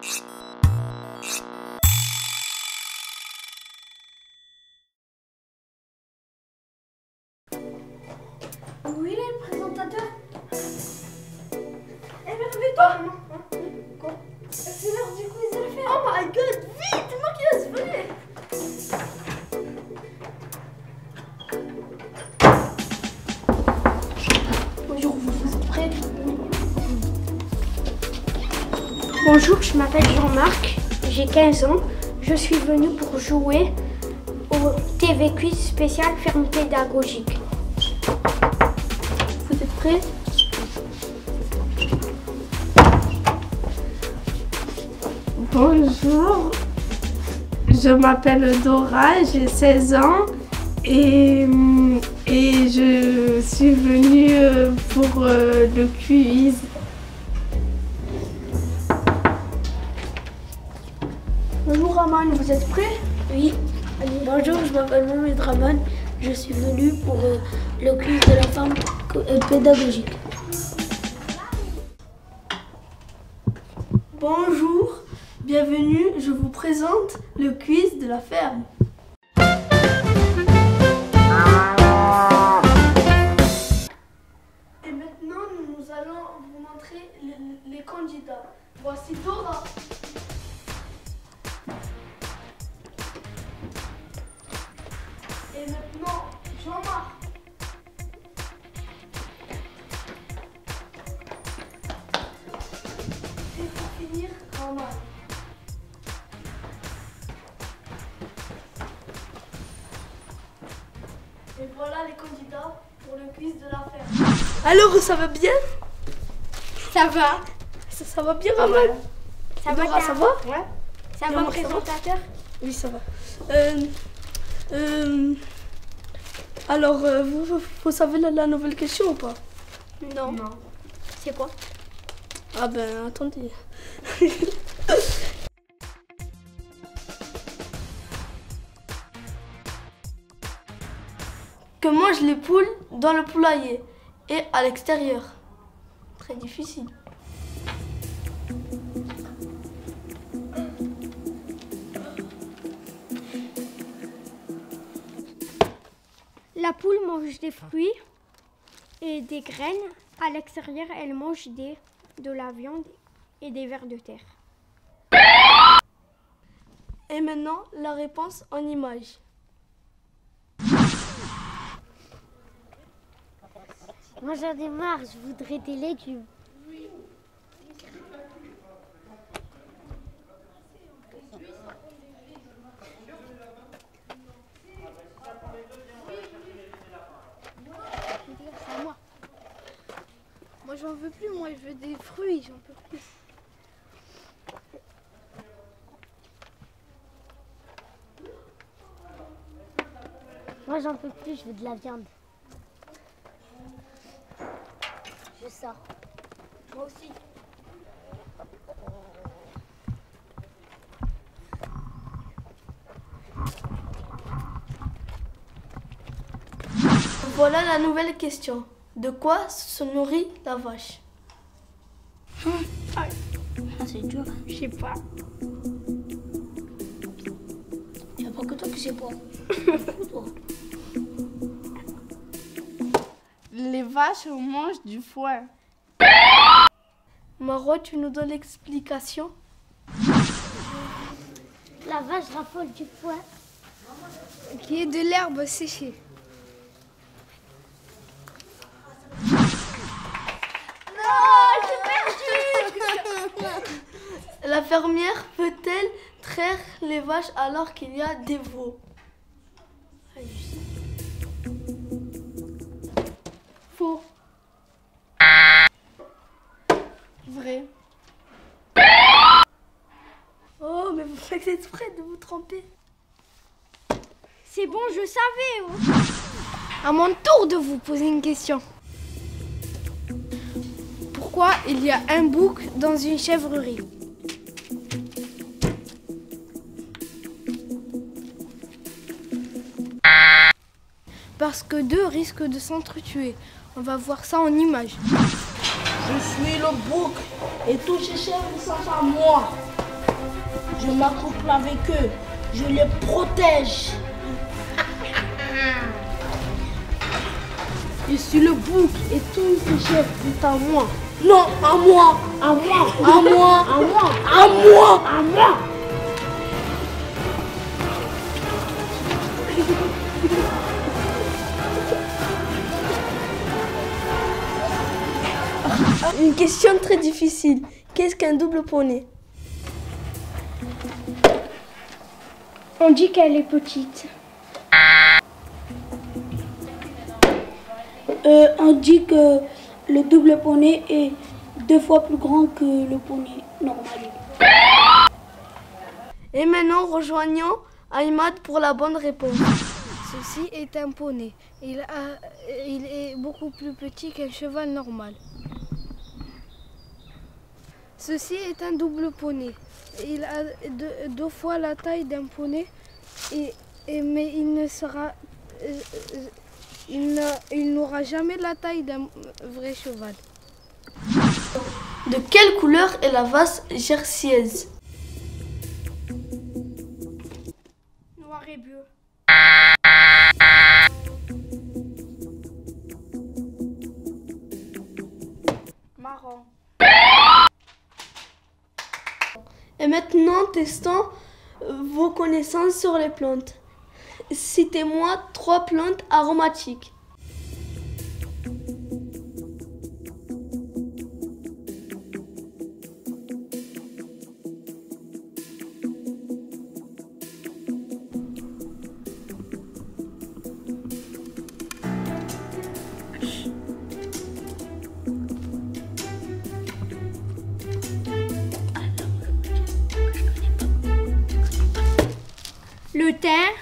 Où il est le présentateur? Eh mais réveille-toi! Quoi? C'est l'heure du quiz de la ferme! Oh my god! Vite! Marquez, venez! Bonjour, vous êtes prêts? Bonjour, je m'appelle Jean-Marc, j'ai 15 ans. Je suis venu pour jouer au TV Quiz spécial ferme pédagogique. Vous êtes prêts? Bonjour, je m'appelle Dora, j'ai 16 ans et je suis venue pour le quiz. Bonjour Raman, vous êtes prêts? Oui. Bonjour, je m'appelle Mohamed Raman. Je suis venu pour le quiz de la ferme pédagogique. Bonjour, bienvenue, je vous présente le quiz de la ferme. Et maintenant, nous allons vous montrer les candidats. Voici Dora. Et maintenant, Jean-Marc. Et pour finir, Raman. Et voilà les candidats pour le quiz de la ferme. Alors, ça va bien? Ça va? Ça va bien, Raman? Ça Dora, ça va? Ouais. Ça Jean-Marc, va, présentateur? Oui, ça va. Alors, vous savez la nouvelle question ou pas? Non. C'est quoi? Ah ben, attendez. Que mangent les poules dans le poulailler et à l'extérieur? Très difficile. La poule mange des fruits et des graines. À l'extérieur, elle mange de la viande et des vers de terre. Et maintenant, la réponse en image. Moi j'en ai marre, je voudrais des légumes. C'est moi. Moi j'en veux plus, moi je veux des fruits, j'en peux plus. Moi j'en peux plus, je veux de la viande. Je sors. Moi aussi. Voilà la nouvelle question. De quoi se nourrit la vache? Ah, c'est dur. Je sais pas. Il n'y a pas que toi qui sais pas. Les vaches mangent du foin. Maro, tu nous donnes l'explication? La vache raffole du foin. Qui est de l'herbe séchée. La fermière peut-elle traire les vaches alors qu'il y a des veaux? Faux. Vrai. Oh, mais vous faites exprès de vous tromper. C'est bon, je savais. Oh. À mon tour de vous poser une question. Pourquoi il y a un bouc dans une chèvrerie? Parce que deux risquent de s'entretuer. On va voir ça en image. Je suis le bouc et tous ces chèvres sont à moi. Je m'accouple avec eux. Je les protège. Je suis le bouc et tous les chefs sont à moi. Non, à moi. À moi. À moi. À moi. À moi. À moi. Une question très difficile. Qu'est-ce qu'un double poney? On dit qu'elle est petite. On dit que le double poney est 2 fois plus grand que le poney normal. Et maintenant, rejoignons Ahmad pour la bonne réponse. Ceci est un poney. Il est beaucoup plus petit qu'un cheval normal. Ceci est un double poney. Il a 2 fois la taille d'un poney, mais il n'aura jamais la taille d'un vrai cheval. De quelle couleur est la vache jerseyaise? Noir et bleu. Marron. Et maintenant, testons vos connaissances sur les plantes. Citez-moi 3 plantes aromatiques. Le thym,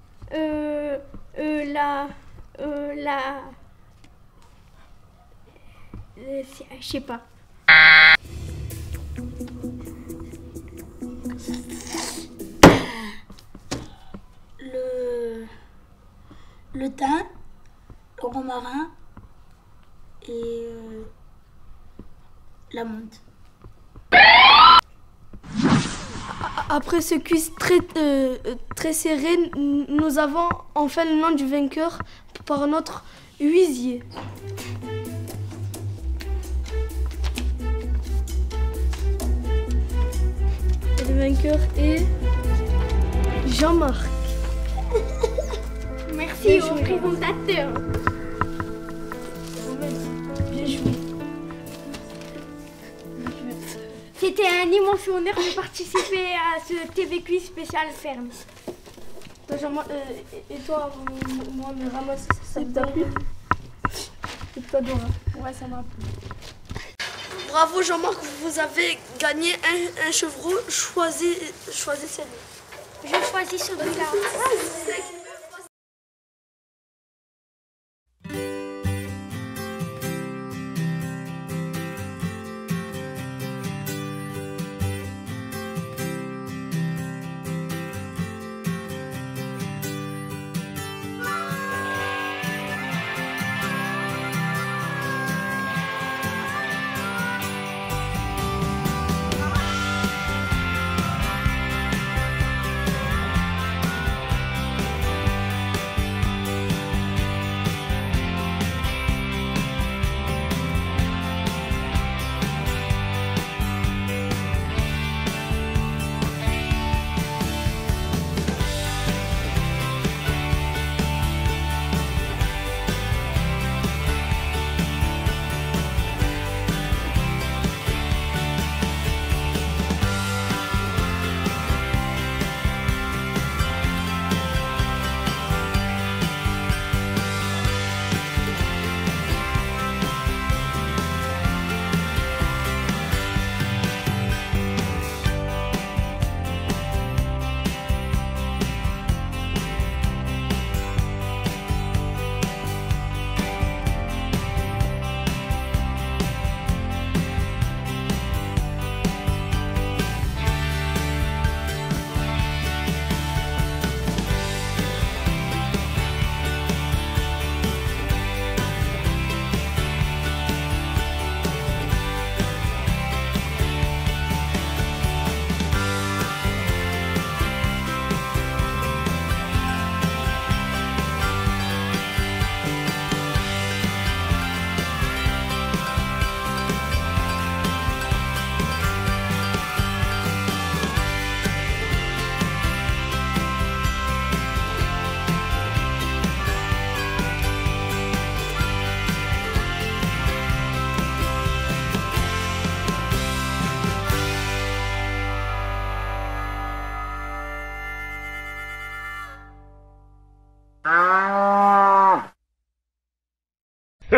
je sais pas. Le thym, le romarin et la menthe. Après ce quiz très serré, nous avons enfin le nom du vainqueur par notre huissier. Et le vainqueur est Jean-Marc. Merci au présentateur. Bien joué. C'était un immense honneur de participer à ce TV Quiz spécial ferme. Et toi, moi, me ramasse, ça t'a plu? Et toi, Dora? Ouais, ça m'a plu. Bravo Jean-Marc, vous avez gagné un chevreau. Choisissez-le. Je choisis celui-là.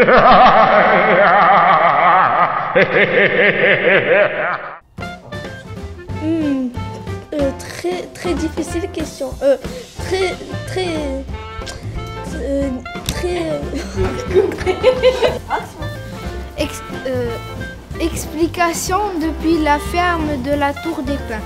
Très difficile question. Très. Explication depuis la ferme de la Tour des Pins.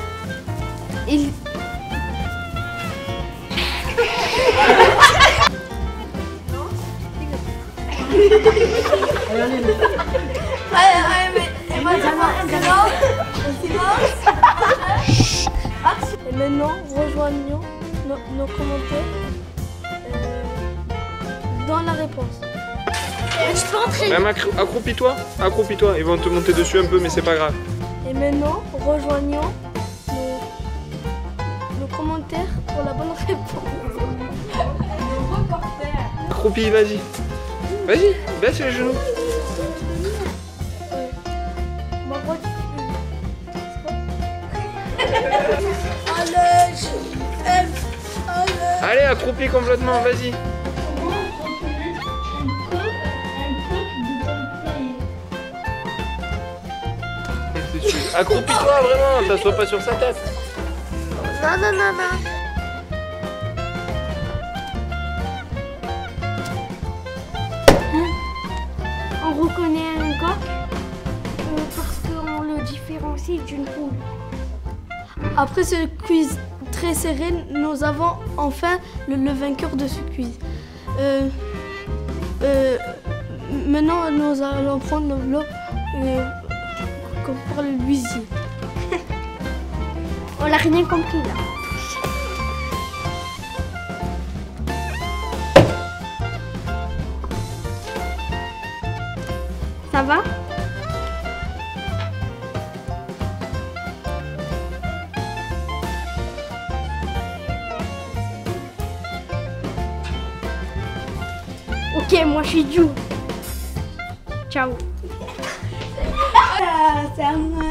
Et maintenant, rejoignons nos commentaires dans la réponse. Même accroupis-toi, ils vont te monter dessus un peu, mais c'est pas grave. Et maintenant, rejoignons nos commentaires pour la bonne réponse. Accroupis, vas-y. Vas-y, baisse les genoux. Allez, accroupis complètement, vas-y. Accroupis-toi vraiment, t'assois pas sur sa tête. Non. On reconnaît un coq parce qu'on le différencie d'une poule. Après ce quiz très serré, nous avons enfin le vainqueur de ce quiz. Maintenant, nous allons prendre l'enveloppe comme par le huissier. On n'a rien compris là. Ça va? Ok, moi je suis Jou. Ciao. C'est un